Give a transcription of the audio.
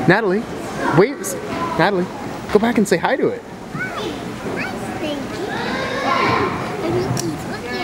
Natalie, wait. Natalie, go back and say hi to it. Hi, Stinky.